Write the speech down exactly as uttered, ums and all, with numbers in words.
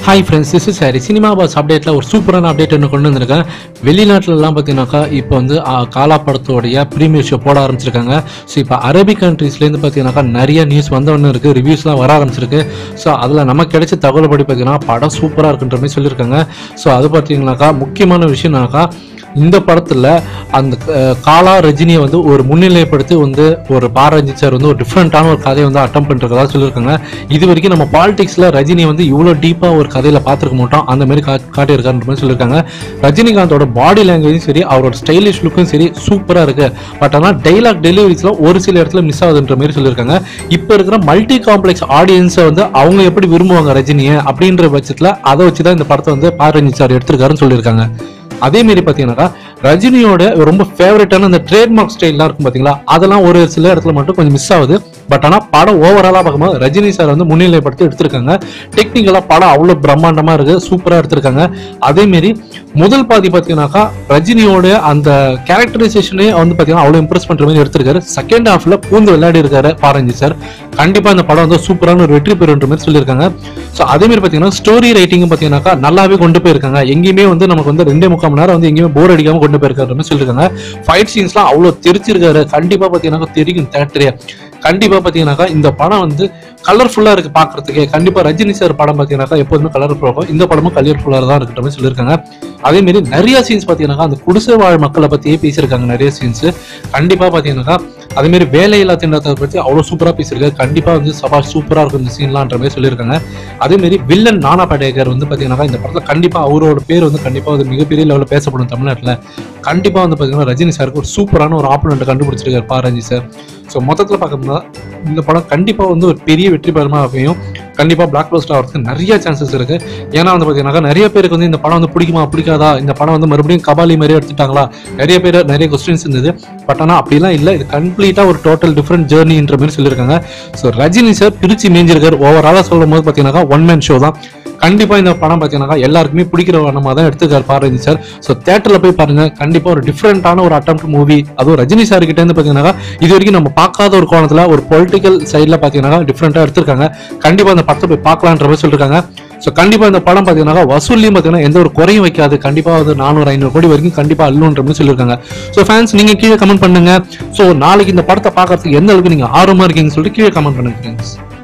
Hi friends, this is Harry. Cinema Bus update ஒரு சூப்பரான update ஒன்று கொண்டு வந்திருக்கேன். வெளிநாட்டிலலாம் பார்த்தீங்கன்னாக்கா இப்போ வந்து காலா படத்தோடைய ப்ரீமியர் ஷோ போட ஆரம்பிச்சிருக்காங்க. ஸோ இப்போ அரபிக் கண்ட்ரீஸ்லேருந்து பார்த்தீங்கன்னாக்கா நிறைய நியூஸ் வந்தவொன்னு இருக்குது, ரிவ்யூஸ்லாம் வர ஆரம்பிச்சிருக்கு. ஸோ அதில் நமக்கு கிடைச்ச தகவல் படி பார்த்தீங்கன்னா படம் சூப்பராக இருக்குன்ற மாதிரி சொல்லியிருக்காங்க. ஸோ அது பார்த்தீங்கன்னாக்கா முக்கியமான விஷயம்னாக்கா இந்த படத்தில் அந்த காலா ரஜினியை வந்து ஒரு முன்னிலைப்படுத்தி வந்து ஒரு பாரஞ்சித் சார் வந்து ஒரு டிஃப்ரெண்ட்டான ஒரு கதையை வந்து அட்டம் பண்ணுறதா சொல்லியிருக்காங்க. இது வரைக்கும் நம்ம பாலிடிக்ஸில் ரஜினியை வந்து இவ்வளோ டீப்பாக ஒரு கதையில் பார்த்துருக்க மாட்டோம், அந்த மாதிரி கா காட்டியிருக்காருன்ற மாதிரி சொல்லியிருக்காங்க. ரஜினிகாந்தோட பாடி லாங்குவேஜும் சரி, அவரோட ஸ்டைலிஷ் லுக்கும் சரி சூப்பராக இருக்குது. பட் ஆனால் டைலாக் டெலிவரிஸில் ஒரு சில இடத்துல மிஸ் ஆகுதுன்ற மாதிரி சொல்லியிருக்காங்க. இப்போ இருக்கிற மல்டி காம்ப்ளெக்ஸ் ஆடியன்ஸை வந்து அவங்க எப்படி விரும்புவாங்க ரஜினியை அப்படின்ற பட்சத்தில் அதை வச்சு தான் இந்த படத்தை வந்து பாரஞ்சித் சார் எடுத்திருக்காருன்னு சொல்லியிருக்காங்க. அதே மாதிரி பார்த்தீங்கன்னாக்கா ரஜினியோட ரொம்ப ஃபேவரட்டான அந்த ட்ரேட்மார்க் ஸ்டைல்லாம் இருக்கும் பார்த்தீங்களா, அதெல்லாம் ஒரு சில இடத்துல மட்டும் கொஞ்சம் மிஸ் ஆகுது. பட் ஆனால் படம் ஓவராலாக பார்க்கும்போது ரஜினி சார் வந்து முன்னிலைப்படுத்தி எடுத்திருக்காங்க. டெக்னிக்கலாக படம் அவ்வளோ பிரம்மாண்டமாக இருக்குது, சூப்பராக எடுத்திருக்காங்க. அதேமாரி முதல் பாதி பார்த்தீங்கன்னாக்கா ரஜினியோட அந்த கேரக்டரைசேஷனே வந்து பார்த்தீங்கன்னா அவ்வளோ இம்ப்ரெஸ் பண்ணுற மாதிரி எடுத்திருக்காரு. செகண்ட் ஹாஃபில் பூந்து விளையாடி இருக்காரு பாரஞ்சித் சார். கண்டிப்பாக இந்த படம் வந்து சூப்பரான ஒரு வெற்றி பெறுன்ற மாதிரி சொல்லியிருக்காங்க. ஸோ அதேமாதிரி பார்த்தீங்கன்னா ஸ்டோரி ரைட்டிங்கும் பார்த்தீங்கன்னாக்கா நல்லாவே கொண்டு போயிருக்காங்க. எங்கேயுமே வந்து நமக்கு வந்து ரெண்டே முக்கால் மணி நேரம் வந்து எங்கேயுமே போர் அடிக்காமல் கொண்டு போயிருக்காருன்னு சொல்லியிருக்காங்க. ஃபைட் சீன்ஸ்லாம் அவ்வளோ தெரிச்சிருக்காரு. கண்டிப்பாக பார்த்தீங்கன்னா தெரியும் தேட்டரே. கண்டிப்பாக பார்த்தீங்கன்னாக்கா இந்த படம் வந்து கலர்ஃபுல்லாக இருக்குது பார்க்குறதுக்கு. கண்டிப்பாக ரஜினி சார் படம் பார்த்தீங்கன்னாக்கா எப்போதுமே கலர்ஃபுல்லாக இருக்கும், இந்த படமும் கலர்ஃபுல்லாக தான் இருக்கிற மாதிரி சொல்லியிருக்காங்க. அதேமாரி நிறைய சீன்ஸ் பார்த்தீங்கன்னாக்கா அந்த குடிசை வாழ் மக்களை பற்றியே பேசியிருக்காங்க நிறைய சீன்ஸு. கண்டிப்பாக பார்த்தீங்கன்னாக்கா அதேமாரி வேலையில்லா திண்டாட்டத்தை பற்றி அவ்வளோ சூப்பராக பேசியிருக்காரு. கண்டிப்பாக வந்து சபா சூப்பராக இருக்கும் இந்த சீன்லான்ற மாதிரி சொல்லியிருக்காங்க. அதேமாரி வில்லன் நானா படேகர் வந்து பார்த்தீங்கன்னாக்கா இந்த படத்தில் கண்டிப்பாக அவரோட பேர் வந்து கண்டிப்பாக வந்து மிகப்பெரிய லெவலில் பேசப்படும் தமிழ்நாட்டில். கண்டிப்பாக வந்து பார்த்தீங்கன்னா ரஜினி சாருக்கு ஒரு சூப்பரான ஒரு ஆப்போனண்ட்டை கண்டுபிடிச்சிருக்காரு பாரஞ்சித் சார். ஸோ மொத்தத்தில் பார்க்கணும்னா இந்த படம் கண்டிப்பாக வந்து ஒரு பெரிய வெற்றி பெறமாக அமையும். கண்டிப்பாக பிளாக் பஸ்டர் ஆகிறதுக்கு நிறைய சான்சஸ் இருக்குது. ஏன்னா வந்து பார்த்தீங்கன்னாக்கா நிறைய பேருக்கு வந்து இந்த படம் வந்து பிடிக்குமா பிடிக்காதா, இந்த படம் வந்து மறுபடியும் கபாலி மாதிரியே எடுத்துட்டாங்களா, நிறைய பேர் நிறைய கொஸ்டின்ஸ் இருந்தது. பட் ஆனால் அப்படிலாம் இல்லை, இது கம்ப்ளீட்டாக ஒரு டோட்டல் டிஃப்ரெண்ட் ஜேர்னின்ற மாதிரி சொல்லியிருக்காங்க. ஸோ ரஜினி சார் பிரித்து மேஞ்சிருக்காரு. ஓவராலாக சொல்லும் போது பார்த்தீங்கன்னாக்கா ஒன் மேன் ஷோ தான். கண்டிப்பாக இந்த படம் பார்த்தீங்கன்னாக்கா எல்லாருக்குமே பிடிக்கிற வண்ணமாக தான் எடுத்துக்காரு பாரஞ்சித் சார். ஸோ தேட்டரில் போய் பாருங்க, கண்டிப்பாக ஒரு டிஃப்ரெண்டான ஒரு அட்டெம்ப்ட் மூவி. அதுவும் ரஜினி சார் கிட்ட இருந்து பார்த்தீங்கன்னாக்கா இது வரைக்கும் நம்ம பார்க்காத ஒரு கோணத்தில் ஒரு பொலிட்டிக்கல் சைடில் பார்த்தீங்கன்னா டிஃப்ரெண்டாக எடுத்திருக்காங்க. கண்டிப்பாக இந்த படத்தை போய் பார்க்கலான்ற மாதிரி சொல்லியிருக்காங்க. ஸோ கண்டிப்பாக இந்த படம் பார்த்தீங்கன்னா வசூல்லையும் பார்த்தீங்கன்னா எந்த ஒரு குறையும் வைக்காது. கண்டிப்பாக வந்து நானூறு ஐநூறு கோடி வரைக்கும் கண்டிப்பாக அள்ளுன்ற மாதிரி சொல்லியிருக்காங்க. ஸோ ஃபேன்ஸ் நீங்கள் கீழே கமெண்ட் பண்ணுங்க. ஸோ நாளைக்கு இந்த படத்தை பார்க்கறதுக்கு எந்த அளவுக்கு நீங்கள் ஆர்வமாக இருக்கீங்கன்னு சொல்லிட்டு கீழே கமெண்ட் பண்ணுங்க ஃப்ரெண்ட்ஸ்.